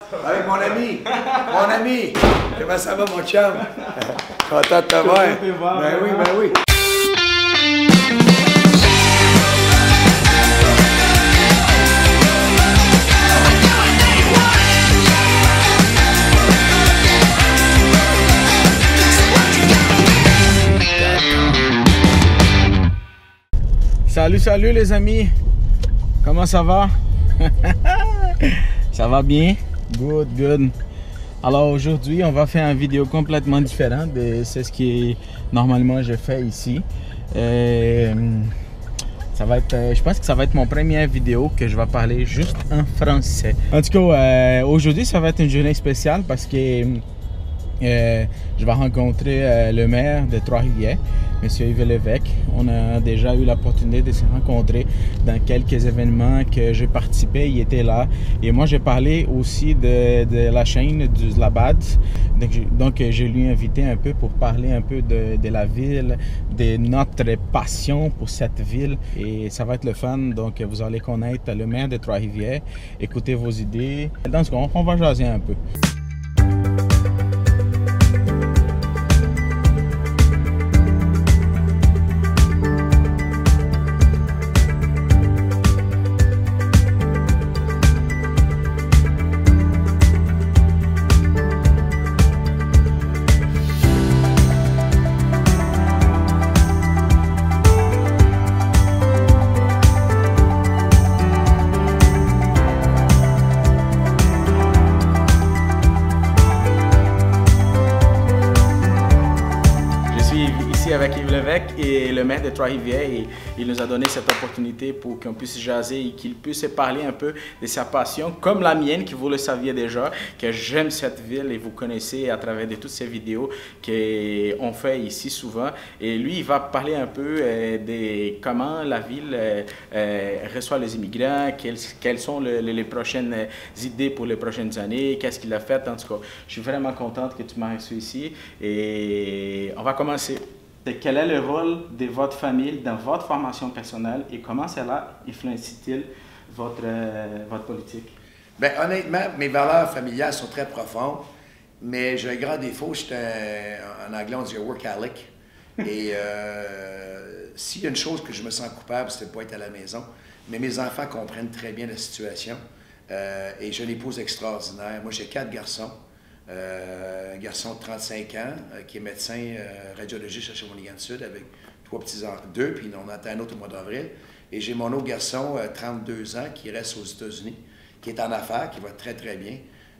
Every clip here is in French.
Avec mon ami, comment ça va mon chum? Content de te voir. Ben oui, ben oui. Salut les amis, comment ça va? Ça va bien? Good. Alors aujourd'hui on va faire une vidéo complètement différente de ce que normalement je fais ici. Ça va être, je pense que ça va être mon première vidéo que je vais parler juste en français. En tout cas, aujourd'hui ça va être une journée spéciale parce que je vais rencontrer le maire de Trois-Rivières, M. Yves Lévesque. On a déjà eu l'opportunité de se rencontrer dans quelques événements que j'ai participé. Il était là. Et moi, j'ai parlé aussi de la chaîne du Labad. Donc, je lui ai invité un peu pour parler un peu de la ville, de notre passion pour cette ville. Et ça va être le fun. Donc, vous allez connaître le maire de Trois-Rivières. Écoutez vos idées. Dans ce cas, on va jaser un peu. Avec Yves Lévesque et le maire de Trois-Rivières, et il nous a donné cette opportunité pour qu'on puisse jaser et qu'il puisse parler un peu de sa passion, comme la mienne, que vous le saviez déjà, que j'aime cette ville et vous connaissez à travers de toutes ces vidéos qu'on fait ici souvent. Et lui, il va parler un peu de comment la ville reçoit les immigrants, quelles sont les prochaines idées pour les prochaines années, qu'est-ce qu'il a fait. En tout cas, je suis vraiment contente que tu m'as reçu ici et on va commencer. Quel est le rôle de votre famille dans votre formation personnelle et comment cela influencie-t-il votre politique? Bien, honnêtement, mes valeurs familiales sont très profondes, mais j'ai un grand défaut. En anglais, on dit workaholic. Et s'il y a une chose que je me sens coupable, c'est de ne pas être à la maison. Mais mes enfants comprennent très bien la situation et j'ai une épouse extraordinaire. Moi, j'ai 4 garçons. Un garçon de 35 ans qui est médecin radiologiste à Shawinigan-Sud avec 3 petits-enfants, 2, puis on attend un autre au mois d'avril. Et j'ai mon autre garçon, 32 ans, qui reste aux États-Unis, qui est en affaires, qui va très bien.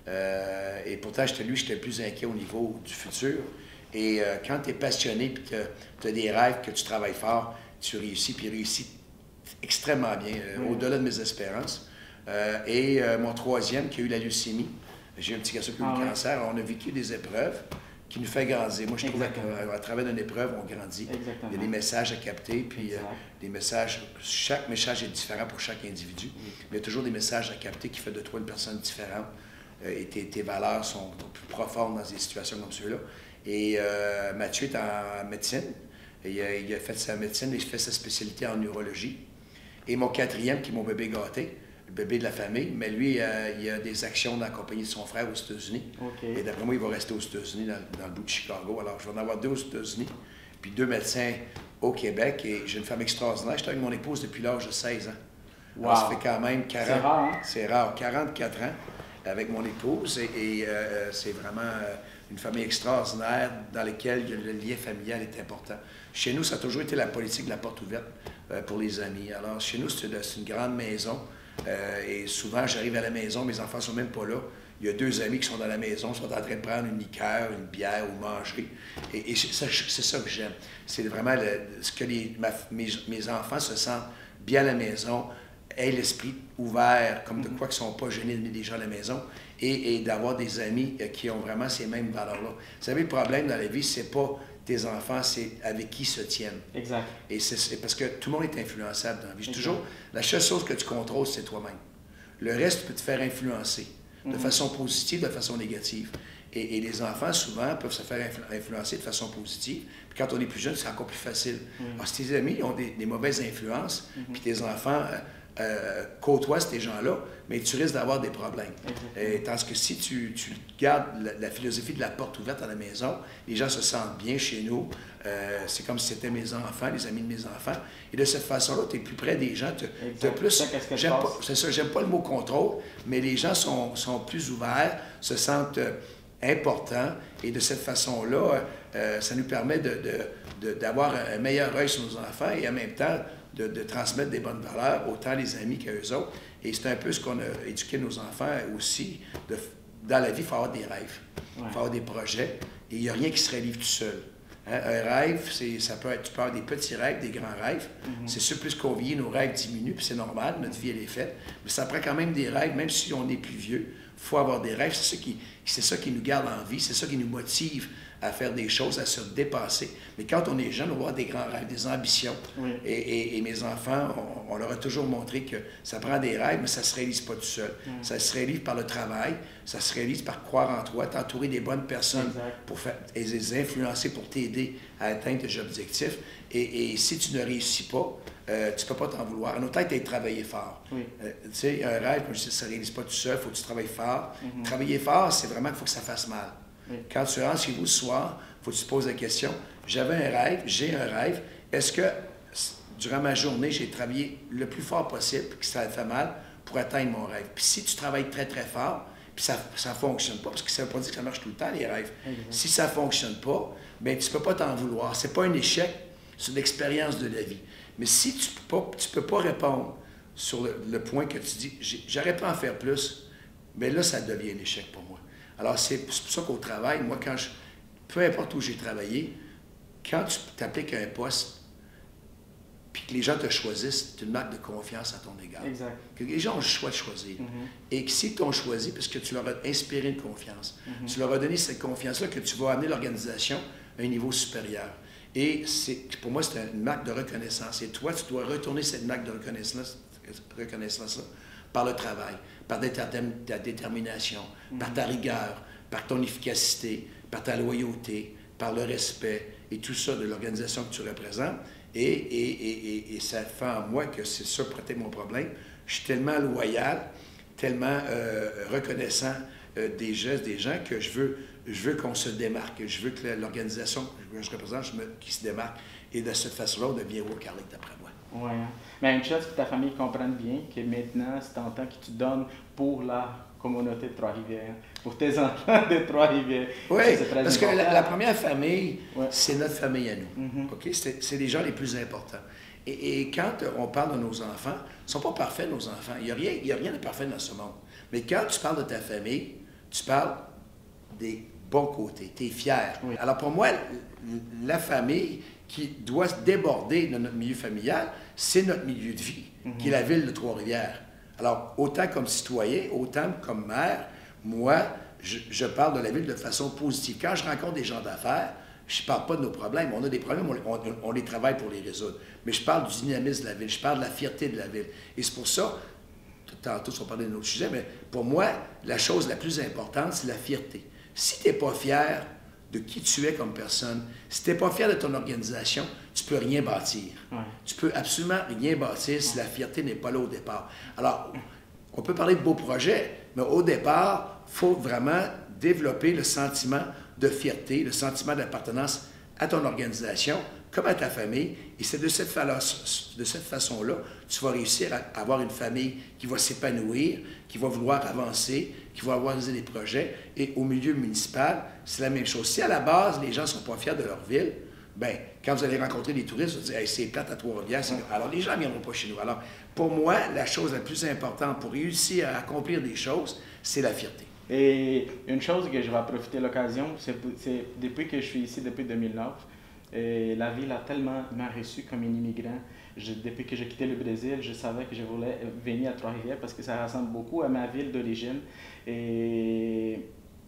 Et pourtant, j'étais plus inquiet au niveau du futur. Et quand tu es passionné et que tu as des rêves, que tu travailles fort, tu réussis, puis réussis extrêmement bien, au-delà de mes espérances. Et mon troisième, qui a eu la leucémie. J'ai un petit garçon qui a eu le cancer. On a vécu des épreuves qui nous fait grandir. Moi, je trouve qu'à travers une épreuve, on grandit. Exactement. Il y a des messages à capter, puis des messages. Chaque message est différent pour chaque individu. Mais il y a toujours des messages à capter qui font de toi une personne différente. Et tes valeurs sont plus profondes dans des situations comme ceux-là. Et Mathieu est en médecine. Et il a fait sa médecine et il fait sa spécialité en neurologie. Et mon quatrième, qui est mon bébé gâté, le bébé de la famille, mais lui, il a des actions dans la compagnie de son frère aux États-Unis. Okay. Et d'après moi, il va rester aux États-Unis, dans le bout de Chicago. Alors, je vais en avoir 2 aux États-Unis, puis 2 médecins au Québec. Et j'ai une femme extraordinaire. J'étais avec mon épouse depuis l'âge de 16 ans. Wow. Alors, ça fait quand même 40... C'est rare, hein? C'est rare. 44 ans avec mon épouse. Et c'est vraiment une famille extraordinaire dans laquelle le lien familial est important. Chez nous, ça a toujours été la politique de la porte ouverte pour les amis. Alors, chez nous, c'est une grande maison. Et souvent, j'arrive à la maison, mes enfants ne sont même pas là. Il y a 2 amis qui sont dans la maison, sont en train de prendre une liqueur, une bière ou manger. Et c'est ça que j'aime. C'est vraiment ce que mes enfants se sentent bien à la maison, aient l'esprit ouvert, comme de quoi qu'ils ne sont pas gênés de mettre des gens à la maison, et d'avoir des amis qui ont vraiment ces mêmes valeurs-là. Vous savez, le problème dans la vie, c'est pas tes enfants, c'est avec qui ils se tiennent. Exact. Et c'est parce que tout le monde est influençable dans la vie. Je dis toujours, la seule chose que tu contrôles, c'est toi-même. Le reste peut te faire influencer de façon positive, de façon négative. Et les enfants, souvent, peuvent se faire influencer de façon positive. Puis quand on est plus jeune, c'est encore plus facile. Alors, si tes amis ont des mauvaises influences, puis tes enfants côtoies ces gens-là, mais tu risques d'avoir des problèmes. Tandis que si tu gardes la philosophie de la porte ouverte à la maison, les gens se sentent bien chez nous. C'est comme si c'était mes enfants, les amis de mes enfants. Et de cette façon-là, tu es plus près des gens. J'aime pas le mot contrôle, mais les gens sont plus ouverts, se sentent importants. Et de cette façon-là, ça nous permet d'avoir un meilleur œil sur nos enfants et en même temps de transmettre des bonnes valeurs, autant les amis qu'eux autres. Et c'est un peu ce qu'on a éduqué nos enfants aussi. Dans la vie, il faut avoir des rêves, il faut avoir des projets, et il n'y a rien qui se réalise tout seul. Hein? Un rêve, ça peut être, tu peux avoir des petits rêves, des grands rêves. C'est sûr, plus qu'on vieillit, nos rêves diminuent, puis c'est normal, notre vie, elle est faite. Mais ça prend quand même des rêves, même si on est plus vieux. Il faut avoir des rêves, c'est ça qui nous garde en vie, c'est ça qui nous motive à faire des choses, à se dépasser. Mais quand on est jeune, on va avoir des grands rêves, des ambitions. Et mes enfants, on leur a toujours montré que ça prend des rêves, mais ça ne se réalise pas tout seul. Ça se réalise par le travail, ça se réalise par croire en toi, t'entourer des bonnes personnes pour les influencer, pour t'aider à atteindre tes objectifs. Et si tu ne réussis pas, tu ne peux pas t'en vouloir. En autant que tu aies travaillé fort. Tu sais, un rêve, comme je dis, ça ne réalise pas tout seul, il faut que tu travailles fort. Travailler fort, c'est vraiment qu'il faut que ça fasse mal. Quand tu rentres chez vous le soir, il faut que tu te poses la question, j'avais un rêve, j'ai un rêve, est-ce que durant ma journée, j'ai travaillé le plus fort possible, puis que ça fait mal, pour atteindre mon rêve? Puis si tu travailles très, très fort, puis ça ne fonctionne pas, parce que ça ne veut pas dire que ça marche tout le temps, les rêves. Si ça ne fonctionne pas, bien, tu ne peux pas t'en vouloir. Ce n'est pas un échec, c'est une expérience de la vie. Mais si tu ne peux pas répondre sur le point que tu dis, j'aurais pu en faire plus, bien là, ça devient un échec pour moi. Alors, c'est pour ça qu'au travail, moi, peu importe où j'ai travaillé, quand tu t'appliques à un poste, puis que les gens te choisissent, c'est une marque de confiance à ton égard. Exact. Que les gens ont le choix de choisir. Et que s'ils t'ont choisi, parce que tu leur as inspiré une confiance, tu leur as donné cette confiance-là que tu vas amener l'organisation à un niveau supérieur. Et pour moi, c'est une marque de reconnaissance. Et toi, tu dois retourner cette marque de reconnaissance-là par le travail, par ta détermination, par ta rigueur, par ton efficacité, par ta loyauté, par le respect et tout ça de l'organisation que tu représentes. Et ça fait en moi que c'est ça peut-être mon problème. Je suis tellement loyal, tellement reconnaissant des gestes des gens que je veux qu'on se démarque. Je veux que l'organisation que je représente qui se démarque. Et de cette façon-là, on devient workaholic d'après moi. Oui. Mais une chose que ta famille comprenne bien, que maintenant, c'est un temps que tu donnes pour la communauté de Trois-Rivières, pour tes enfants de Trois-Rivières. Oui, parce que la première famille, c'est notre famille à nous. Okay? C'est les gens les plus importants. Et quand on parle de nos enfants, ils ne sont pas parfaits, nos enfants. Il n'y a rien de parfait dans ce monde. Mais quand tu parles de ta famille, tu parles des bons côtés. Tu es fier. Alors pour moi, la famille qui doit se déborder de notre milieu familial, c'est notre milieu de vie, qui est la ville de Trois-Rivières. Alors, autant comme citoyen, autant comme maire, moi, je parle de la ville de façon positive. Quand je rencontre des gens d'affaires, je ne parle pas de nos problèmes. On a des problèmes, on les travaille pour les résoudre. Mais je parle du dynamisme de la ville, je parle de la fierté de la ville. Et c'est pour ça, tantôt, on va parler d'un autre sujet, mais pour moi, la chose la plus importante, c'est la fierté. Si tu n'es pas fier de qui tu es comme personne, si tu n'es pas fier de ton organisation, tu ne peux rien bâtir. Tu peux absolument rien bâtir si la fierté n'est pas là au départ. Alors, on peut parler de beaux projets, mais au départ, il faut vraiment développer le sentiment de fierté, le sentiment d'appartenance à ton organisation, comme à ta famille. Et c'est de cette façon-là, tu vas réussir à avoir une famille qui va s'épanouir, qui va vouloir avancer, qui va avoir des projets. Et au milieu municipal, c'est la même chose. Si à la base, les gens ne sont pas fiers de leur ville, bien, quand vous allez rencontrer des touristes, vous allez dire hey, c'est plate à Trois-Rivières. Alors, les gens ne viendront pas chez nous. Alors, pour moi, la chose la plus importante pour réussir à accomplir des choses, c'est la fierté. Et une chose que je vais profiter de l'occasion, c'est depuis que je suis ici, depuis 2009, et la ville a tellement m'a reçu comme un immigrant. Depuis que j'ai quitté le Brésil, je savais que je voulais venir à Trois-Rivières parce que ça ressemble beaucoup à ma ville d'origine. Et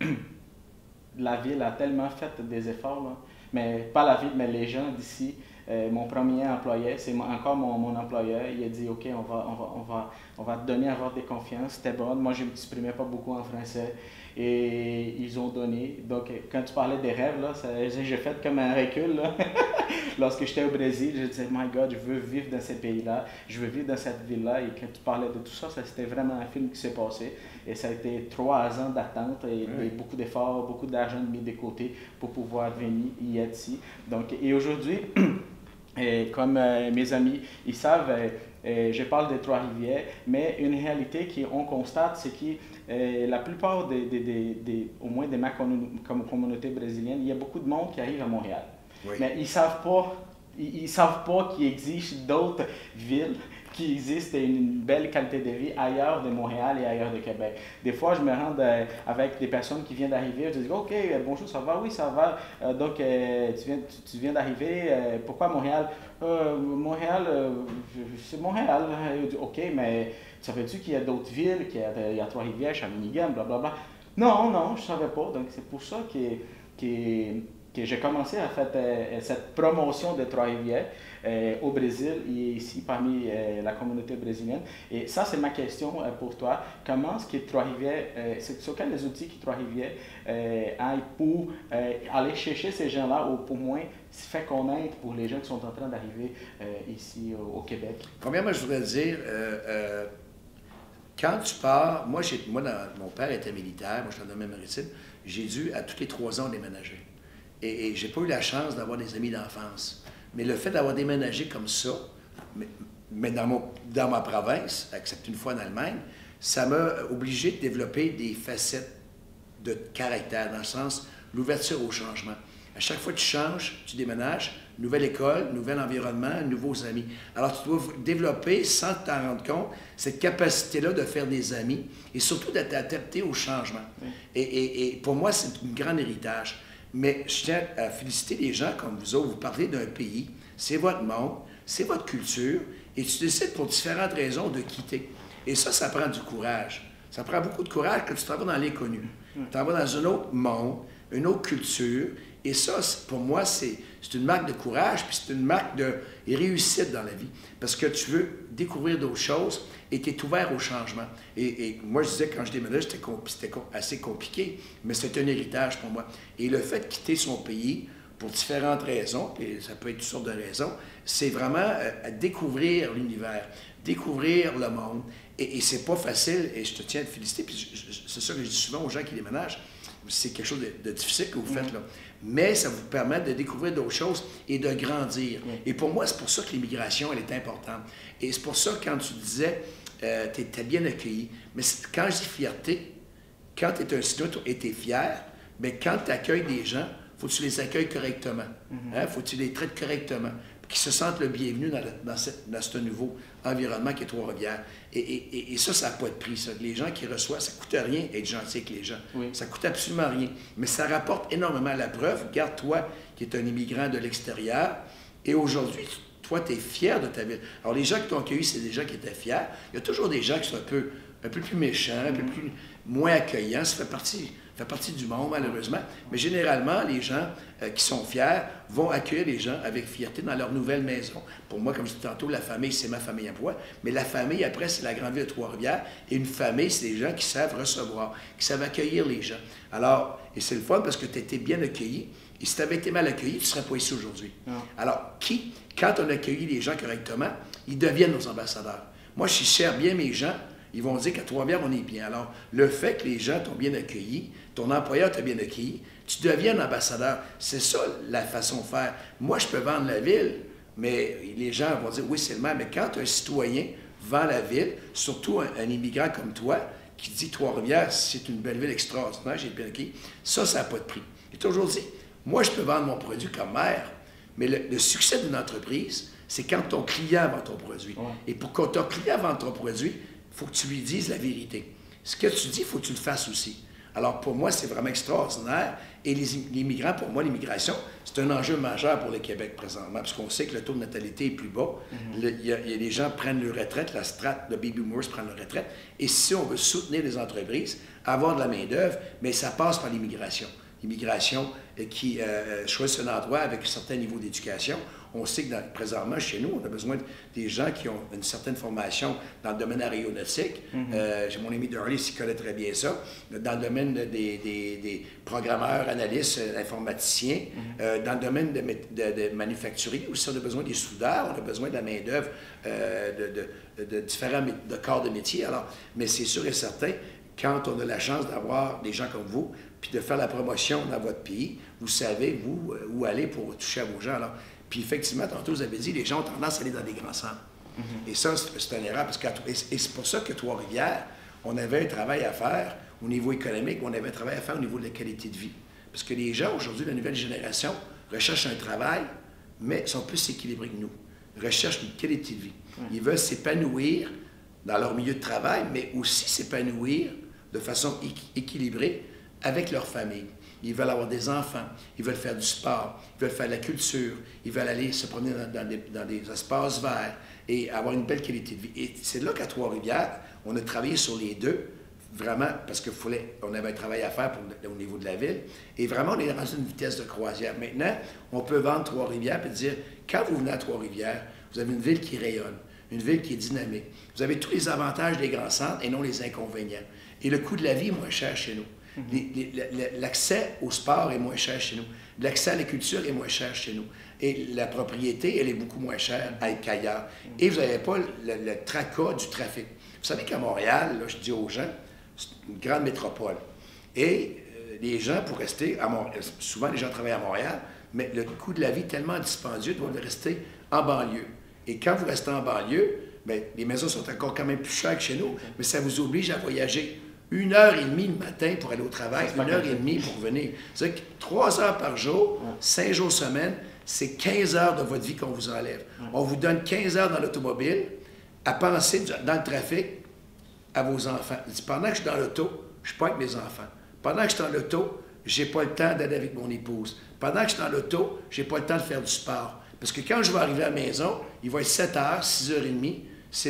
la ville a tellement fait des efforts, là. Mais pas la ville, mais les gens d'ici. Mon premier employé, c'est encore mon employeur. Il a dit, OK, on va te donner à avoir des confiances. C'était bon. Moi, je ne m'exprimais pas beaucoup en français. et ils ont donné. Donc, quand tu parlais des rêves, là, j'ai fait comme un recul. Là. Lorsque j'étais au Brésil, je disais, My God, je veux vivre dans ces pays-là, je veux vivre dans cette ville-là. Et quand tu parlais de tout ça, c'était vraiment un film qui s'est passé. Et ça a été 3 ans d'attente et beaucoup d'efforts, beaucoup d'argent mis de côté pour pouvoir venir y être ici. Donc, et aujourd'hui, comme mes amis, ils savent, je parle des Trois-Rivières, mais une réalité qu'on constate, c'est que la plupart, au moins de ma communauté brésilienne, il y a beaucoup de monde qui arrive à Montréal. Oui. Mais ils ne savent pas qu'il existe d'autres villes qui existent et une belle qualité de vie ailleurs de Montréal et ailleurs de Québec. Des fois, je me rends avec des personnes qui viennent d'arriver, je dis « OK, bonjour, ça va? Oui, ça va. Donc, tu viens d'arriver. Pourquoi Montréal? Montréal, c'est Montréal. » Je dis « OK, mais savais-tu qu'il y a d'autres villes, qu'il y a Trois-Rivières, Shawinigan, blablabla? » Non, je ne savais pas. Donc, c'est pour ça que j'ai commencé à faire cette promotion de Trois-Rivières au Brésil et ici parmi la communauté brésilienne. Et ça, c'est ma question pour toi. Comment est-ce que Trois-Rivières, sur quels outils que Trois-Rivières aille pour aller chercher ces gens-là ou pour moins se faire connaître pour les gens qui sont en train d'arriver ici au Québec? Premièrement, je voudrais dire, quand tu pars, mon père était militaire, moi je suis dans le domaine maritime, j'ai dû à tous les 3 ans déménager. Et je n'ai pas eu la chance d'avoir des amis d'enfance. Mais le fait d'avoir déménagé comme ça, mais dans ma province, excepté une fois en Allemagne, ça m'a obligé de développer des facettes de caractère, dans le sens l'ouverture au changement. À chaque fois que tu changes, tu déménages, nouvelle école, nouvel environnement, nouveaux amis. Alors, tu dois développer, sans t'en rendre compte, cette capacité-là de faire des amis et surtout d'être adapté au changement. Oui. Et pour moi, c'est un grand héritage. Mais je tiens à féliciter les gens comme vous autres. Vous parlez d'un pays, c'est votre monde, c'est votre culture, et tu décides pour différentes raisons de quitter. Et ça prend du courage. Ça prend beaucoup de courage quand tu t'en vas dans l'inconnu. Tu t'en vas dans un autre monde, une autre culture, et ça, pour moi, c'est une marque de courage, puis c'est une marque de réussite dans la vie. Parce que tu veux découvrir d'autres choses et tu es ouvert au changement. Et moi, je disais, quand je déménageais, c'était assez compliqué, mais c'est un héritage pour moi. Et le fait de quitter son pays, pour différentes raisons, et ça peut être toutes sortes de raisons, c'est vraiment découvrir l'univers, découvrir le monde. Et c'est pas facile, et je te tiens à te féliciter, puis c'est ça que je dis souvent aux gens qui déménagent, c'est quelque chose de difficile que vous faites là. Mais ça vous permet de découvrir d'autres choses et de grandir. Et pour moi, c'est pour ça que l'immigration, elle est importante. Et c'est pour ça que quand tu disais, tu étais bien accueilli. Mais quand je dis fierté, quand tu es un citoyen et tu es fier, bien, quand tu accueilles des gens, il faut que tu les accueilles correctement. Il faut que tu les traites correctement. Qui se sentent le bienvenu dans ce nouveau environnement qui est Trois-Rivières. Et ça n'a pas de prix, ça. Les gens qui reçoivent, ça ne coûte rien être gentil avec les gens. Oui. Ça ne coûte absolument rien. Mais ça rapporte énormément. La preuve, regarde toi qui es un immigrant de l'extérieur, et aujourd'hui, toi, tu es fier de ta ville. Alors, les gens qui t'ont accueilli, c'est des gens qui étaient fiers. Il y a toujours des gens qui sont un peu plus méchants, un peu plus moins accueillants. Ça fait partie du monde, malheureusement. Mais généralement, les gens qui sont fiers vont accueillir les gens avec fierté dans leur nouvelle maison. Pour moi, comme je disais tantôt, la famille, c'est ma famille à moi. Mais la famille, après, c'est la grande ville de Trois-Rivières. Et une famille, c'est des gens qui savent recevoir, qui savent accueillir les gens. Alors, et c'est le fun parce que tu as été bien accueilli. Et si tu avais été mal accueilli, tu ne serais pas ici aujourd'hui. Alors, quand on accueillit les gens correctement, ils deviennent nos ambassadeurs. Moi, je sers bien mes gens. Ils vont dire qu'à Trois-Rivières, on est bien. Alors, le fait que les gens t'ont bien accueilli, ton employeur t'a bien accueilli, tu deviens un ambassadeur. C'est ça la façon de faire. Moi, je peux vendre la ville, mais les gens vont dire, oui, c'est le même. Mais quand un citoyen vend la ville, surtout un immigrant comme toi, qui dit Trois-Rivières, c'est une belle ville extraordinaire, j'ai bien accueilli, ça n'a pas de prix. J'ai toujours dit, moi, je peux vendre mon produit comme maire, mais le succès d'une entreprise, c'est quand ton client vend ton produit. Ouais. Et pour que ton client vende ton produit, il faut que tu lui dises la vérité. Ce que tu dis, il faut que tu le fasses aussi. Alors, pour moi, c'est vraiment extraordinaire. Et les migrants, pour moi, l'immigration, c'est un enjeu majeur pour le Québec présentement, parce qu'on sait que le taux de natalité est plus bas. Les gens prennent leur retraite, la strate, le baby boomers prennent leur retraite. Et si on veut soutenir les entreprises, avoir de la main-d'œuvre, mais ça passe par l'immigration. L'immigration qui choisit un endroit avec un certain niveau d'éducation, On sait que présentement, chez nous, on a besoin des gens qui ont une certaine formation dans le domaine aéronautique. J'ai mon ami Darley qui connaît très bien ça. Dans le domaine des programmeurs, analystes, informaticiens. Dans le domaine de manufacturier aussi, on a besoin des soudeurs, on a besoin de la main-d'œuvre de différents corps de métier. Alors, mais c'est sûr et certain, quand on a la chance d'avoir des gens comme vous, puis de faire la promotion dans votre pays, vous savez, vous, où aller pour toucher à vos gens. Alors, puis effectivement, tantôt, vous avez dit, les gens ont tendance à aller dans des grands centres. Et ça, c'est une erreur. Et c'est pour ça que Trois-Rivières, on avait un travail à faire au niveau économique, on avait un travail à faire au niveau de la qualité de vie. Parce que les gens, aujourd'hui, la nouvelle génération, recherchent un travail, mais sont plus équilibrés que nous. Ils recherchent une qualité de vie. Ils veulent s'épanouir dans leur milieu de travail, mais aussi s'épanouir de façon équilibrée avec leur famille. Ils veulent avoir des enfants, ils veulent faire du sport, ils veulent faire de la culture, ils veulent aller se promener dans des espaces verts et avoir une belle qualité de vie. Et c'est là qu'à Trois-Rivières, on a travaillé sur les deux, vraiment, parce qu'on avait un travail à faire au niveau de la ville. Et vraiment, on est dans une vitesse de croisière. Maintenant, on peut vendre Trois-Rivières et dire, quand vous venez à Trois-Rivières, vous avez une ville qui rayonne, une ville qui est dynamique. Vous avez tous les avantages des grands centres et non les inconvénients. Et le coût de la vie est moins cher chez nous. L'accès au sport est moins cher chez nous. L'accès à la culture est moins cher chez nous. Et la propriété, elle est beaucoup moins chère qu'ailleurs. Et vous n'avez pas le tracas du trafic. Vous savez qu'à Montréal, là, je dis aux gens, c'est une grande métropole. Et les gens, pour rester à Montréal, souvent les gens travaillent à Montréal, mais le coût de la vie est tellement dispendieux, ils doivent rester en banlieue. Et quand vous restez en banlieue, bien, les maisons sont encore quand même plus chères que chez nous, mais ça vous oblige à voyager 1h30 le matin pour aller au travail, 1h30 pour venir. C'est-à-dire que 3 heures par jour, 5 jours semaine, c'est 15 heures de votre vie qu'on vous enlève. On vous donne 15 heures dans l'automobile à penser dans le trafic à vos enfants. Pendant que je suis dans l'auto, je ne suis pas avec mes enfants. Pendant que je suis dans l'auto, je n'ai pas le temps d'aller avec mon épouse. Pendant que je suis dans l'auto, je n'ai pas le temps de faire du sport. Parce que quand je vais arriver à la maison, il va être 7 heures, 6h30, c'est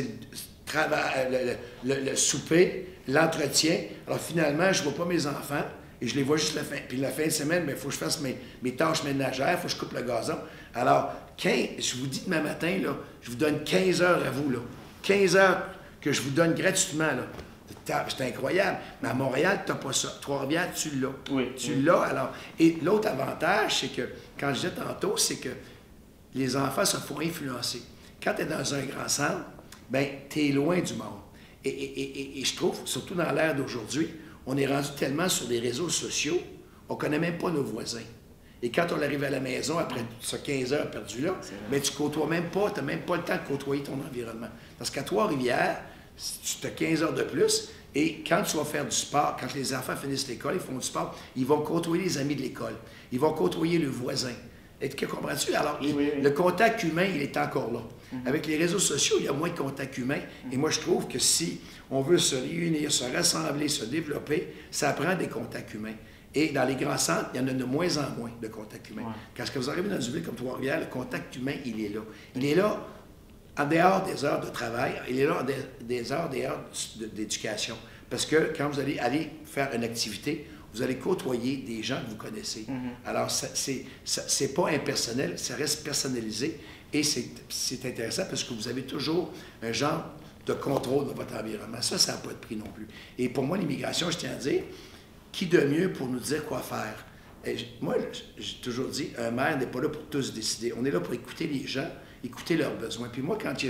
le souper, l'entretien. Alors finalement, je ne vois pas mes enfants et je les vois juste la fin. Puis la fin de semaine, il faut que je fasse mes tâches ménagères, il faut que je coupe le gazon. Alors, je vous dis demain matin, là, je vous donne 15 heures à vous. Là. 15 heures que je vous donne gratuitement. C'est incroyable. Mais à Montréal, tu n'as pas ça. Trois-Rivières, tu l'as. Oui, tu l'as. Alors. Et l'autre avantage, c'est que, quand je disais tantôt, c'est que les enfants se font influencer. Quand tu es dans un grand centre, bien, tu es loin du monde. Et je trouve, surtout dans l'ère d'aujourd'hui, on est rendu tellement sur les réseaux sociaux, on ne connaît même pas nos voisins. Et quand on arrive à la maison, après ces 15 heures perdues là, bien, tu ne côtoies même pas, tu n'as même pas le temps de côtoyer ton environnement. Parce qu'à Trois-Rivières, tu as 15 heures de plus, et quand tu vas faire du sport, quand les enfants finissent l'école, ils font du sport, ils vont côtoyer les amis de l'école, ils vont côtoyer le voisin. Et comprends-tu? Alors, le contact humain, il est encore là. Avec les réseaux sociaux, il y a moins de contact humain. Et moi, je trouve que si on veut se réunir, se rassembler, se développer, ça prend des contacts humains. Et dans les grands centres, il y en a de moins en moins de contacts humains. Quand vous arrivez dans une ville comme Trois-Rivières, le contact humain, il est là. Il est là en dehors des heures de travail, il est là en des heures d'éducation. Parce que quand vous allez faire une activité, vous allez côtoyer des gens que vous connaissez. Alors, c'est pas impersonnel, ça reste personnalisé et c'est intéressant parce que vous avez toujours un genre de contrôle de votre environnement. Ça n'a pas de prix non plus. Et pour moi, l'immigration, je tiens à dire, qui de mieux pour nous dire quoi faire? Moi, j'ai toujours dit, un maire n'est pas là pour tous décider. On est là pour écouter les gens, écouter leurs besoins. Puis moi, quand il y a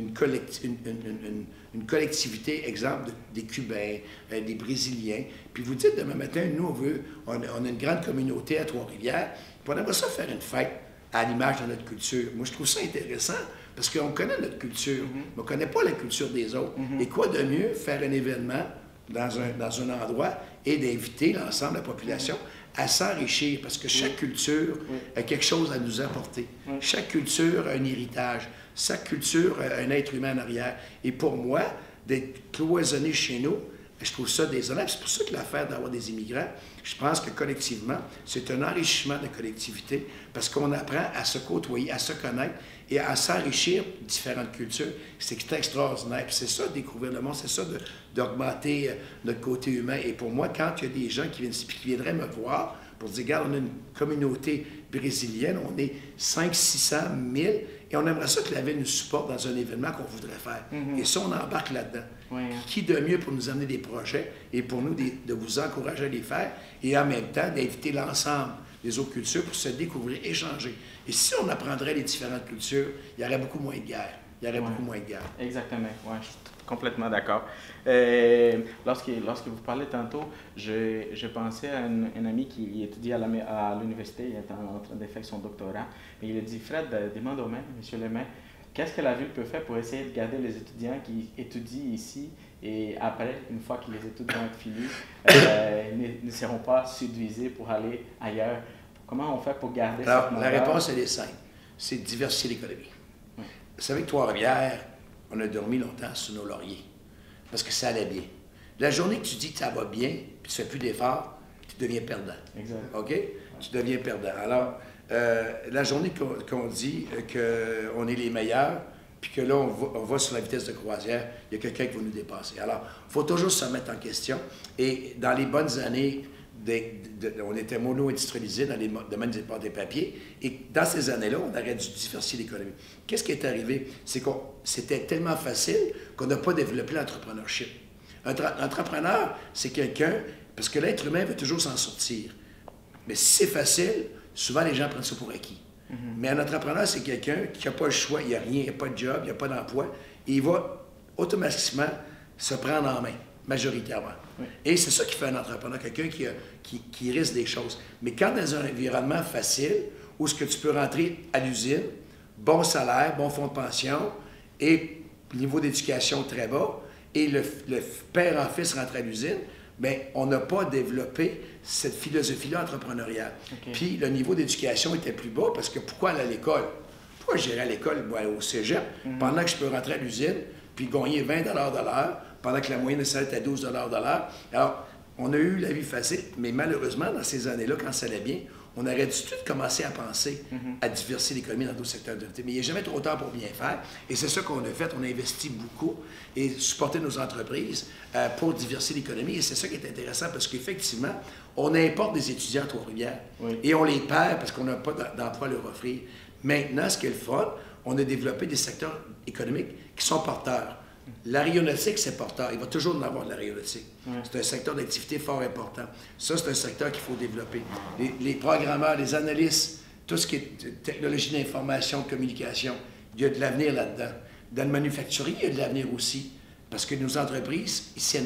une collectivité, exemple, des Cubains, des Brésiliens, puis vous dites demain matin, nous, on a une grande communauté à Trois-Rivières, puis on aimerait ça faire une fête à l'image de notre culture. Moi, je trouve ça intéressant, parce qu'on connaît notre culture, mais on ne connaît pas la culture des autres. Et quoi de mieux faire un événement dans un endroit et d'inviter l'ensemble de la population à s'enrichir, parce que chaque culture a quelque chose à nous apporter. Chaque culture a un héritage. Chaque culture a un être humain en arrière. Et pour moi, d'être cloisonné chez nous, je trouve ça désolant. C'est pour ça que l'affaire d'avoir des immigrants, je pense que collectivement, c'est un enrichissement de collectivité, parce qu'on apprend à se côtoyer, à se connaître et à s'enrichir de différentes cultures. C'est extraordinaire. Puis c'est ça, découvrir le monde, c'est ça d'augmenter notre côté humain. Et pour moi, quand il y a des gens qui viendraient me voir pour dire, regarde, on a une communauté brésilienne, on est 500-600 000, et on aimerait ça que la ville nous supporte dans un événement qu'on voudrait faire. Et ça, on embarque là-dedans. Oui, hein. Qui de mieux pour nous amener des projets et pour nous de vous encourager à les faire et en même temps d'inviter l'ensemble des autres cultures pour se découvrir, échanger. Et si on apprendrait les différentes cultures, il y aurait beaucoup moins de guerre. Il y aurait beaucoup moins de guerre. Exactement, ouais, je suis complètement d'accord. Lorsque vous parlez tantôt, je pensais à un ami qui étudie à l'université, il est en train de faire son doctorat, et il a dit, Fred, demande au maire, monsieur le maire, qu'est-ce que la ville peut faire pour essayer de garder les étudiants qui étudient ici et après, une fois que les études vont être finies, ne seront pas séduisés pour aller ailleurs? Comment on fait pour garder Alors, cette la moral? réponse, elle est simple. C'est diversifier l'économie. Oui. Vous savez que Trois-Rivières, on a dormi longtemps sur nos lauriers parce que ça allait bien. La journée que tu dis que ça va bien, puis tu ne fais plus d'efforts, tu deviens perdant. Exact. OK? Tu deviens perdant. Alors, la journée qu'on dit qu'on est les meilleurs, puis que là, on va sur la vitesse de croisière, il y a quelqu'un qui va nous dépasser. Alors, il faut toujours se mettre en question. Et dans les bonnes années, on était mono-industrialisé dans les domaines des ports des papiers. Et dans ces années-là, on aurait dû diversifier l'économie. Qu'est-ce qui est arrivé? C'est que c'était tellement facile qu'on n'a pas développé l'entrepreneurship. Un entrepreneur, c'est quelqu'un, parce que l'être humain veut toujours s'en sortir. Mais si c'est facile, souvent les gens prennent ça pour acquis. Mais un entrepreneur, c'est quelqu'un qui n'a pas le choix, il n'y a rien, il n'y a pas de job, il n'y a pas d'emploi, et il va automatiquement se prendre en main, majoritairement. Oui. Et c'est ça qui fait un entrepreneur, quelqu'un qui risque des choses. Mais quand dans un environnement facile, où ce que tu peux rentrer à l'usine, bon salaire, bon fonds de pension, et niveau d'éducation très bas, et le père en fils rentre à l'usine, bien, on n'a pas développé cette philosophie-là entrepreneuriale. Okay. Puis le niveau d'éducation était plus bas parce que pourquoi aller à l'école? Pourquoi j'irais à l'école, au cégep, pendant que je peux rentrer à l'usine puis gagner 20 de l'heure, pendant que la moyenne de salaire était 12 de l'heure? Alors, on a eu la vie facile, mais malheureusement, dans ces années-là, quand ça allait bien, on aurait dû tout commencer à penser à diversifier l'économie dans d'autres secteurs d'activité. Mais il n'est jamais trop tard pour bien faire. Et c'est ça qu'on a fait. On a investi beaucoup et supporté nos entreprises pour diversifier l'économie. Et c'est ça qui est intéressant parce qu'effectivement, on importe des étudiants à Trois-Rivières et on les perd parce qu'on n'a pas d'emploi à leur offrir. Maintenant, ce qui est le fun, on a développé des secteurs économiques qui sont porteurs. L'aéronautique, c'est porteur. Il va toujours en avoir de l'aéronautique. C'est un secteur d'activité fort important. Ça, c'est un secteur qu'il faut développer. Les programmeurs, les analystes, tout ce qui est technologie d'information, de communication, il y a de l'avenir là-dedans. Dans le manufacturier, il y a de l'avenir aussi. Parce que nos entreprises, ici,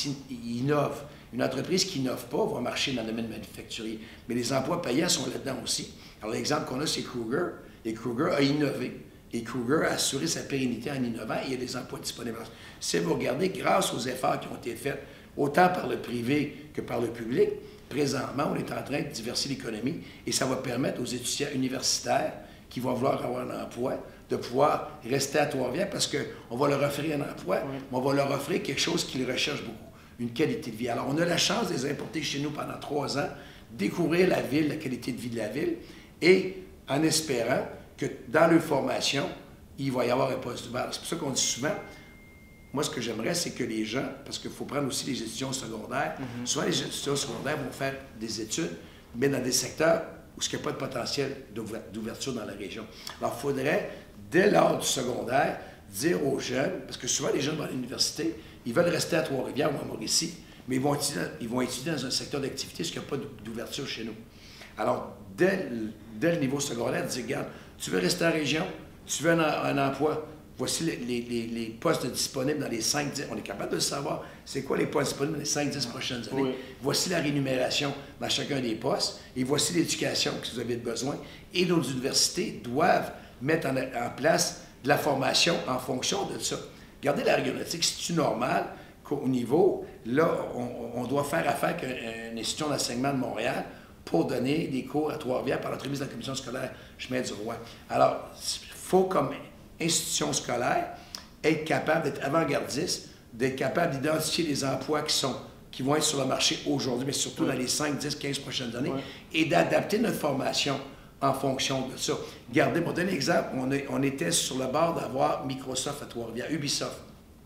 ils innovent. Une entreprise qui n'innove pas va marcher dans le domaine manufacturier. Mais les emplois payants sont là-dedans aussi. Alors, l'exemple qu'on a, c'est Kruger. Et Kruger a innové. Et Kruger a assuré sa pérennité en innovant et il y a des emplois disponibles. Si vous regardez, grâce aux efforts qui ont été faits, autant par le privé que par le public, présentement, on est en train de diversifier l'économie et ça va permettre aux étudiants universitaires qui vont vouloir avoir un emploi de pouvoir rester à Trois-Rivières parce qu'on va leur offrir un emploi, mais on va leur offrir quelque chose qu'ils recherchent beaucoup, une qualité de vie. Alors, on a la chance de les importer chez nous pendant 3 ans, découvrir la ville, la qualité de vie de la ville et en espérant que dans leur formation, il va y avoir un poste ouvert. C'est pour ça qu'on dit souvent, moi, ce que j'aimerais, c'est que les gens, parce qu'il faut prendre aussi les étudiants secondaires, souvent les étudiants secondaires vont faire des études, mais dans des secteurs où il n'y a pas de potentiel d'ouverture dans la région. Alors, il faudrait, dès l'âge du secondaire, dire aux jeunes, parce que souvent les jeunes vont à l'université, ils veulent rester à Trois-Rivières ou à Mauricie, mais ils vont étudier dans un secteur d'activité où il n'y a pas d'ouverture chez nous. Alors, dès le niveau secondaire, dire, regarde, tu veux rester en région, tu veux un emploi, voici les postes disponibles dans les 5-10, on est capable de le savoir, c'est quoi les postes disponibles dans les 5-10 prochaines années. Oui. Voici la rémunération dans chacun des postes, et voici l'éducation que vous avez besoin. Et nos universités doivent mettre en place de la formation en fonction de ça. Regardez l'aéronautique, c'est-tu normal qu'au niveau, là, on doit faire affaire avec une institution d'enseignement de Montréal pour donner des cours à Trois-Rivières par l'entremise de la commission scolaire Chemin du Roi. Alors, il faut, comme institution scolaire, être capable d'être avant-gardiste, d'être capable d'identifier les emplois qui vont être sur le marché aujourd'hui, mais surtout dans les 5, 10, 15 prochaines années, et d'adapter notre formation en fonction de ça. Regardez, pour donner un exemple, on était sur le bord d'avoir Microsoft à Trois-Rivières, Ubisoft.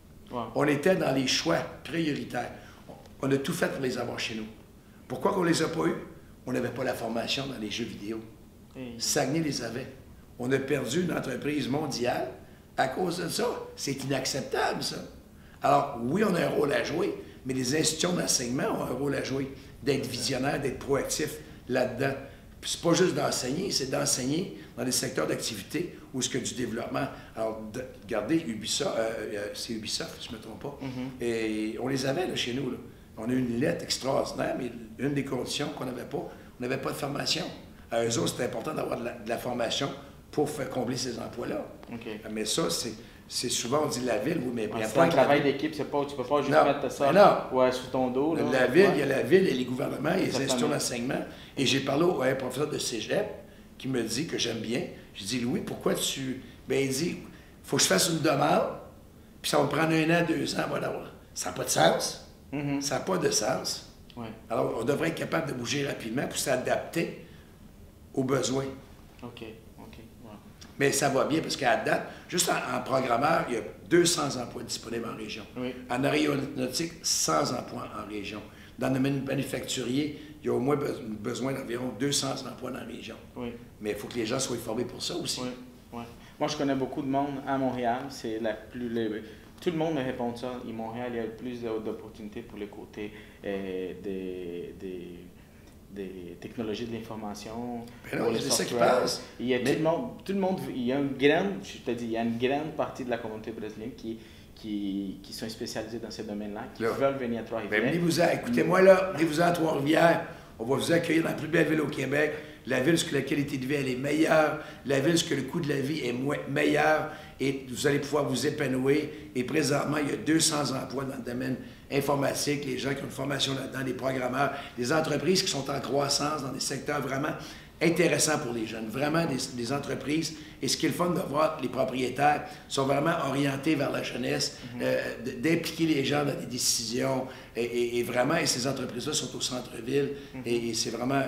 On était dans les choix prioritaires. On a tout fait pour les avoir chez nous. Pourquoi on ne les a pas eus? on n'avait pas la formation dans les jeux vidéo. Hey. Saguenay les avait. On a perdu une entreprise mondiale à cause de ça. C'est inacceptable, ça. Alors, oui, on a un rôle à jouer, mais les institutions d'enseignement ont un rôle à jouer, d'être visionnaire, d'être proactif là-dedans. Puis c'est pas juste d'enseigner, c'est d'enseigner dans des secteurs d'activité où ce que du développement. Alors, regardez, Ubisoft, c'est Ubisoft, si je ne me trompe pas, et on les avait là, chez nous. Là. On a eu une lettre extraordinaire, mais une des conditions qu'on n'avait pas, on n'avait pas de formation. À eux autres, c'était important d'avoir de la formation pour faire combler ces emplois-là. Okay. Mais ça, c'est souvent, on dit la ville, oui, mais il n'y a c'est pas un travail d'équipe, c'est pas, tu peux pas juste mettre ça sous ton dos. Là, la ville, il y a la ville et les gouvernements et les institutions d'enseignement. Et j'ai parlé à un professeur de cégep qui me dit que j'aime bien. Je dis, Louis, pourquoi tu... Bien, il dit, il faut que je fasse une demande, puis ça va me prendre 1 an, 2 ans, voilà. Ça n'a pas de sens. Ça n'a pas de sens. Ouais. Alors, on devrait être capable de bouger rapidement pour s'adapter aux besoins. OK. Ouais. Mais ça va bien parce qu'à date, juste en programmeur, il y a 200 emplois disponibles en région. Oui. En aéronautique, 100 emplois en région. Dans le domaine manufacturier, il y a au moins besoin d'environ 200 emplois dans la région. Oui. Mais il faut que les gens soient formés pour ça aussi. Oui. Oui. Moi, je connais beaucoup de monde à Montréal. C'est la plus... Tout le monde me répond ça. Et Montréal, il y a plus d'opportunités pour le côté des technologies de l'information, pour les software. Il y a tout le monde, il y a une grande partie de la communauté brésilienne qui sont spécialisés dans ces domaines-là, qui veulent venir à Trois-Rivières. Écoutez-moi là, venez-vous à Trois-Rivières. On va vous accueillir dans la plus belle ville au Québec, la ville où la qualité de vie elle est meilleure, la ville où le coût de la vie est meilleur, et vous allez pouvoir vous épanouir. Et présentement, il y a 200 emplois dans le domaine informatique, les gens qui ont une formation là-dedans, des programmeurs, des entreprises qui sont en croissance dans des secteurs vraiment intéressants pour les jeunes, vraiment des entreprises. Et ce qui est le fun de voir, les propriétaires sont vraiment orientés vers la jeunesse, d'impliquer les gens dans des décisions. Et vraiment, et ces entreprises-là sont au centre-ville. Et c'est vraiment...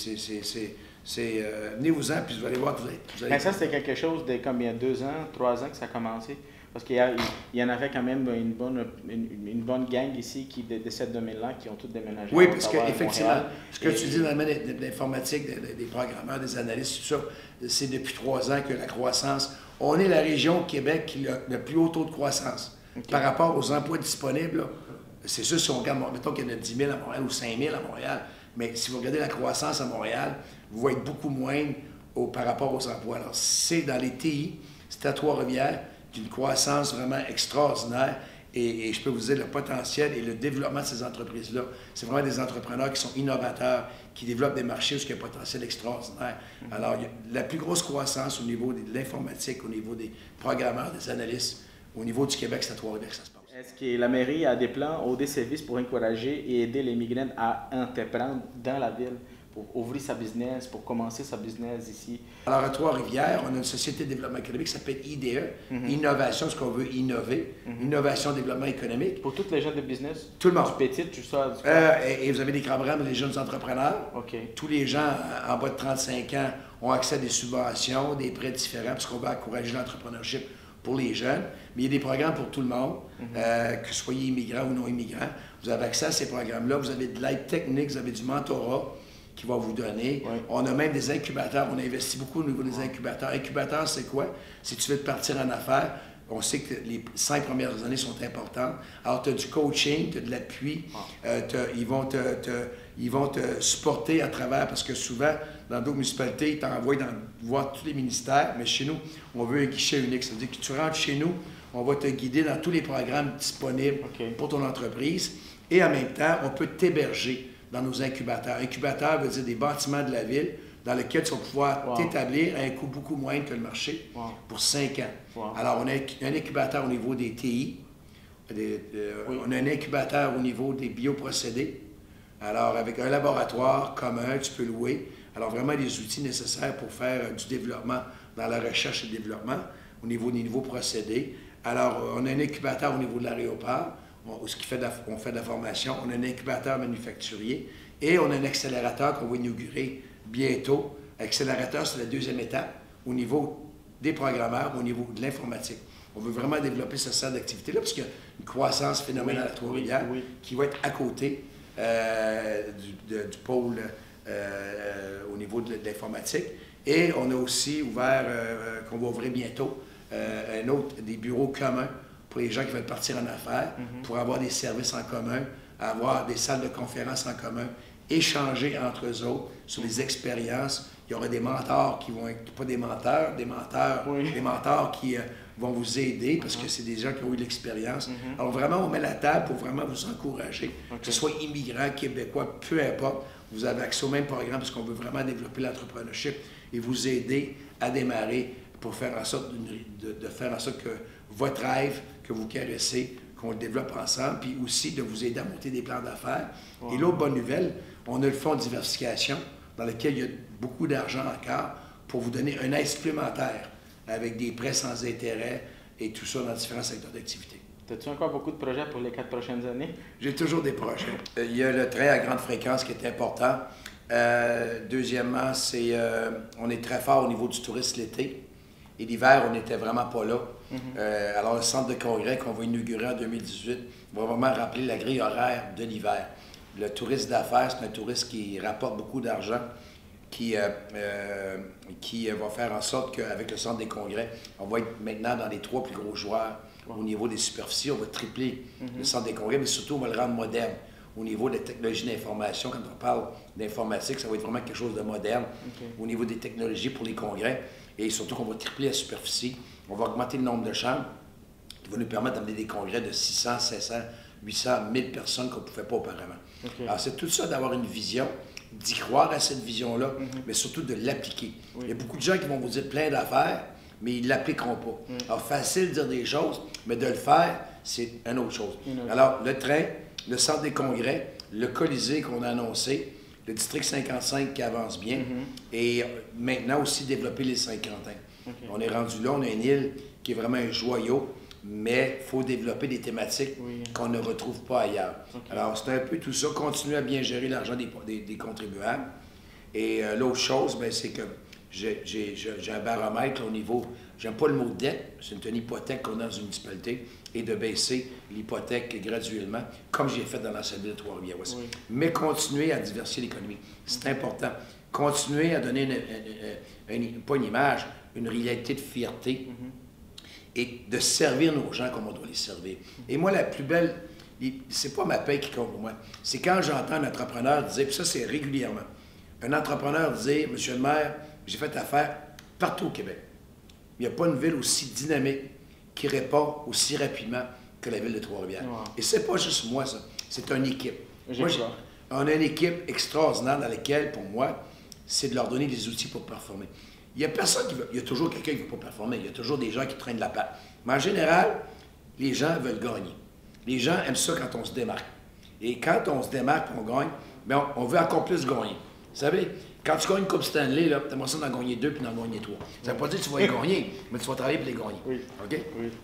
venez-vous-en, puis vous allez voir que vous allez... Mais ça, c'était quelque chose de comme il y a 2 ans, 3 ans que ça a commencé. Parce qu'il y en avait quand même une bonne gang ici de ce domaine-là qui ont tous déménagé. Oui, parce qu'effectivement, ce que tu dis dans le domaine de l'informatique, des programmeurs, des analystes, tout ça, c'est depuis 3 ans que la croissance... On est la région au Québec qui a le plus haut taux de croissance. Okay. Par rapport aux emplois disponibles, c'est sûr, si on regarde, mettons qu'il y en a 10 000 à Montréal ou 5 000 à Montréal, mais si vous regardez la croissance à Montréal, vous voyez beaucoup moins par rapport aux emplois. Alors, c'est dans les TI, c'est à Trois-Rivières, d'une croissance vraiment extraordinaire. Et je peux vous dire, le potentiel et le développement de ces entreprises-là, c'est vraiment des entrepreneurs qui sont innovateurs, qui développent des marchés où il y a un potentiel extraordinaire. Alors, il y a la plus grosse croissance au niveau de l'informatique, au niveau des programmeurs, des analystes, au niveau du Québec, c'est à Trois-Rivières que ça se passe. Est-ce que la mairie a des plans ou des services pour encourager et aider les migrants à entreprendre dans la ville, pour ouvrir sa business, pour commencer sa business ici? Alors, à Trois-Rivières, on a une société de développement économique qui s'appelle IDE, Innovation, ce qu'on veut innover, Innovation, développement économique. Pour tous les gens de business? Tout le monde. Du petit, tout ça? Et vous avez des programmes des jeunes entrepreneurs. Okay. Tous les gens en bas de 35 ans ont accès à des subventions, des prêts différents, parce qu'on veut encourager l'entrepreneurship pour les jeunes. Mais il y a des programmes pour tout le monde, que vous soyez immigrant ou non immigrant. Vous avez accès à ces programmes-là. Vous avez de l'aide technique, vous avez du mentorat qui va vous donner. Oui. On a même des incubateurs. On investit beaucoup au niveau des incubateurs. Incubateur, c'est quoi? Si tu veux te partir en affaires, on sait que les 5 premières années sont importantes. Alors, tu as du coaching, tu as de l'appui. Ils vont te supporter à travers, parce que souvent, dans d'autres municipalités, ils t'envoient voir tous les ministères, mais chez nous, on veut un guichet unique. Ça veut dire que tu rentres chez nous, on va te guider dans tous les programmes disponibles pour ton entreprise. Et en même temps, on peut t'héberger dans nos incubateurs. Incubateur veut dire des bâtiments de la ville dans lesquels tu vas pouvoir t'établir à un coût beaucoup moindre que le marché pour 5 ans. Alors, on a un incubateur au niveau des TI, on a un incubateur au niveau des bioprocédés. Alors, avec un laboratoire commun, tu peux louer. Alors, vraiment des outils nécessaires pour faire du développement dans la recherche et le développement au niveau des nouveaux procédés. Alors, on a un incubateur au niveau de l'aéroport. On fait de la formation, on a un incubateur manufacturier et on a un accélérateur qu'on va inaugurer bientôt. L'accélérateur, c'est la 2e étape au niveau des programmeurs, au niveau de l'informatique. On veut vraiment développer ce centre d'activité-là parce qu'il y a une croissance phénoménale à Trois-Rivières qui va être à côté du pôle au niveau de l'informatique. Et on a aussi ouvert, qu'on va ouvrir bientôt, des bureaux communs pour les gens qui veulent partir en affaires, pour avoir des services en commun, avoir des salles de conférences en commun, échanger entre eux autres sur les expériences. Il y aura des mentors qui vont être, pas des menteurs, des mentors qui vont vous aider parce que c'est des gens qui ont eu de l'expérience. Alors vraiment, on met la table pour vraiment vous encourager, que ce soit immigrants, québécois, peu importe. Vous avez accès au même programme parce qu'on veut vraiment développer l'entrepreneurship et vous aider à démarrer pour faire en sorte de faire en sorte que votre rêve que vous caressez, qu'on le développe ensemble, puis aussi de vous aider à monter des plans d'affaires. Et l'autre bonne nouvelle, on a le fonds de diversification dans lequel il y a beaucoup d'argent encore pour vous donner un aide supplémentaire avec des prêts sans intérêt et tout ça dans différents secteurs d'activité. As-tu encore beaucoup de projets pour les 4 prochaines années? J'ai toujours des projets. Il y a le train à grande fréquence qui est important. Deuxièmement, on est très fort au niveau du tourisme l'été. Et l'hiver, on n'était vraiment pas là. Alors, le centre de congrès qu'on va inaugurer en 2018 va vraiment rappeler la grille horaire de l'hiver. Le tourisme d'affaires, c'est un tourisme qui rapporte beaucoup d'argent, qui va faire en sorte qu'avec le centre des congrès, on va être maintenant dans les 3 plus gros joueurs au niveau des superficies. On va tripler le centre des congrès, mais surtout, on va le rendre moderne. Au niveau des technologies d'information, quand on parle d'informatique, ça va être vraiment quelque chose de moderne. Au niveau des technologies pour les congrès, et surtout qu'on va tripler la superficie. On va augmenter le nombre de chambres, qui va nous permettre d'amener des congrès de 600, 700, 800, 1000 personnes qu'on ne pouvait pas auparavant. Alors, c'est tout ça d'avoir une vision, d'y croire à cette vision-là, mais surtout de l'appliquer. Il y a beaucoup de gens qui vont vous dire plein d'affaires, mais ils ne l'appliqueront pas. Alors, facile de dire des choses, mais de le faire, c'est une autre chose. Alors, le train, le centre des congrès, le Colisée qu'on a annoncé, le district 55 qui avance bien, et maintenant aussi développer les Saint-Quentin. On est rendu là, on a une île qui est vraiment un joyau, mais il faut développer des thématiques qu'on ne retrouve pas ailleurs. Alors, c'est un peu tout ça, continuer à bien gérer l'argent des contribuables. Et l'autre chose, c'est que j'ai un baromètre au niveau, j'aime pas le mot dette, c'est une hypothèque qu'on a dans une municipalité, et de baisser l'hypothèque graduellement, comme j'ai fait dans l'ancienne ville de Trois-Rivières. Mais continuer à diversifier l'économie, c'est important. Continuer à donner pas une image, une réalité de fierté et de servir nos gens comme on doit les servir. Et moi, la plus belle, c'est pas ma paie qui compte pour moi, c'est quand j'entends un entrepreneur dire, puis ça c'est régulièrement, un entrepreneur dire, Monsieur le maire, j'ai fait affaire partout au Québec. Il n'y a pas une ville aussi dynamique qui répond aussi rapidement que la ville de Trois-Rivières. Et c'est pas juste moi, ça. C'est une équipe. On a une équipe extraordinaire dans laquelle, pour moi, c'est de leur donner des outils pour performer. Il n'y a personne qui veut... Il y a toujours quelqu'un qui ne veut pas performer. Il y a toujours des gens qui traînent la patte. Mais en général, les gens veulent gagner. Les gens aiment ça quand on se démarque. Et quand on se démarque et on gagne, bien, on veut encore plus gagner. Vous savez, quand tu gagnes une Coupe Stanley, tu as l'impression d'en gagner 2 puis d'en gagner 3. Ça ne veut pas dire que tu vas y gagner, mais tu vas travailler pour les gagner. OK?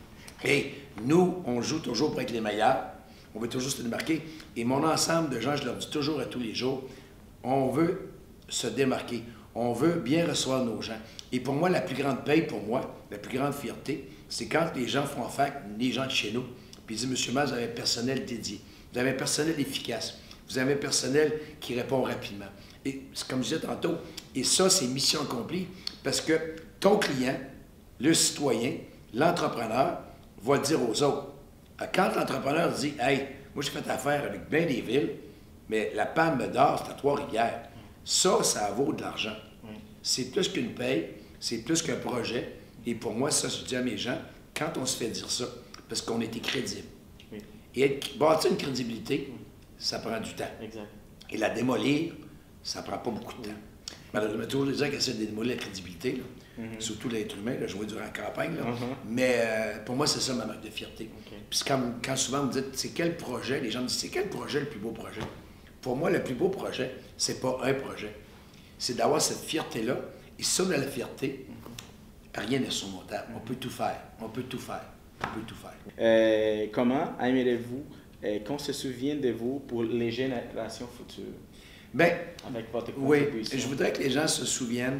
Et nous, on joue toujours pour être les meilleurs. On veut toujours se démarquer. Et mon ensemble de gens, je leur dis toujours à tous les jours, on veut se démarquer. On veut bien recevoir nos gens. Et pour moi, la plus grande paye, pour moi, la plus grande fierté, c'est quand les gens font affaire avec les gens de chez nous, puis ils disent, Monsieur Maire, vous avez un personnel dédié. Vous avez un personnel efficace. Vous avez un personnel qui répond rapidement. Et comme je disais tantôt, et ça, c'est mission accomplie, parce que ton client, le citoyen, l'entrepreneur, va le dire aux autres. Quand l'entrepreneur dit, hey, moi j'ai fait affaire avec bien des villes, mais la Palme d'Or, c'est à Trois-Rivières. Ça vaut de l'argent. C'est plus qu'une paye, c'est plus qu'un projet. Et pour moi, ça, je dis à mes gens, quand on se fait dire ça, parce qu'on était crédible. Et bâtir une crédibilité, ça prend du temps. Et la démolir, ça prend pas beaucoup de temps. Malheureusement, toujours les gens qui essaient de démolir la crédibilité, surtout l'être humain, je vois durant la campagne. Mais pour moi, c'est ça ma marque de fierté. Puis quand souvent vous me dites, c'est quel projet, les gens me disent, c'est quel projet le plus beau projet? Pour moi, le plus beau projet, c'est pas un projet. C'est d'avoir cette fierté-là. Et si on a la fierté, rien n'est surmontable. On peut tout faire. On peut tout faire. On peut tout faire. Comment aimeriez-vous qu'on se souvienne de vous pour les générations futures? Bien, avec votre oui, je voudrais que les gens se souviennent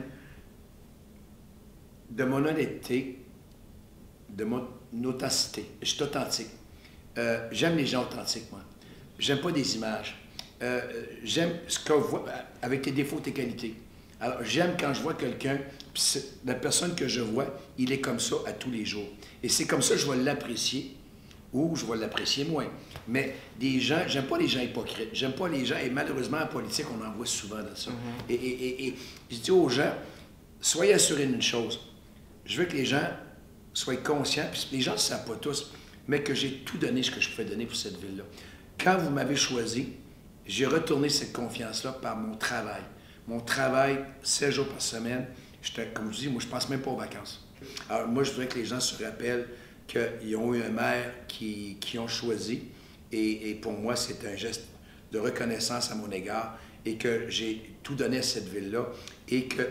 de mon honnêteté, de mon authenticité. Je suis authentique. J'aime les gens authentiques, moi. J'aime pas des images. j'aime ce qu'on voit avec tes défauts, tes qualités. Alors, j'aime quand je vois quelqu'un, puis la personne que je vois, il est comme ça à tous les jours. Et c'est comme ça que je vais l'apprécier, ou je vais l'apprécier moins. Mais des gens, j'aime pas les gens hypocrites, j'aime pas les gens, et malheureusement en politique, on en voit souvent dans ça. Et je dis aux gens, soyez assurés d'une chose, je veux que les gens soient conscients, puis les gens ne le savent pas tous, mais que j'ai tout donné ce que je pouvais donner pour cette ville-là. Quand vous m'avez choisi, j'ai retourné cette confiance-là par mon travail. Mon travail, 7 jours par semaine, comme je dis, moi, je ne pense même pas aux vacances. Alors, moi, je voudrais que les gens se rappellent qu'ils ont eu un maire qui ont choisi. Et pour moi, c'est un geste de reconnaissance à mon égard et que j'ai tout donné à cette ville-là et que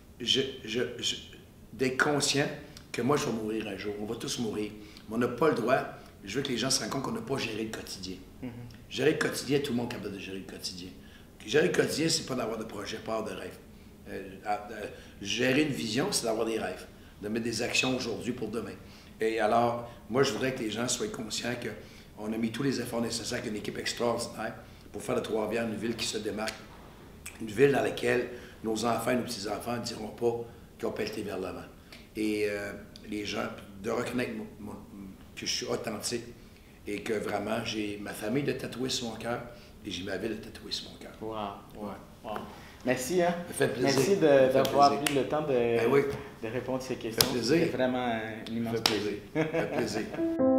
d'être conscient que moi, je vais mourir un jour. On va tous mourir. Mais on n'a pas le droit. Je veux que les gens se rendent compte qu'on n'a pas géré le quotidien. Gérer le quotidien, tout le monde est capable de gérer le quotidien. Gérer le quotidien, c'est pas d'avoir de projet, pas de rêve. Gérer une vision, c'est d'avoir des rêves, de mettre des actions aujourd'hui pour demain. Et alors, moi, je voudrais que les gens soient conscients qu'on a mis tous les efforts nécessaires avec une équipe extraordinaire pour faire de Trois-Rivières une ville qui se démarque, une ville dans laquelle nos enfants et nos petits-enfants ne diront pas qu'ils ont pelleté vers l'avant. Et les gens, de reconnaître que je suis authentique et que vraiment, j'ai ma famille de tatouer sur mon cœur et j'ai ma ville de tatouer sur mon cœur. Wow. Merci, hein? Ça fait plaisir. Merci d'avoir pris le temps de répondre à ces questions. Ça fait plaisir. C'est vraiment un immense plaisir. Ça fait plaisir.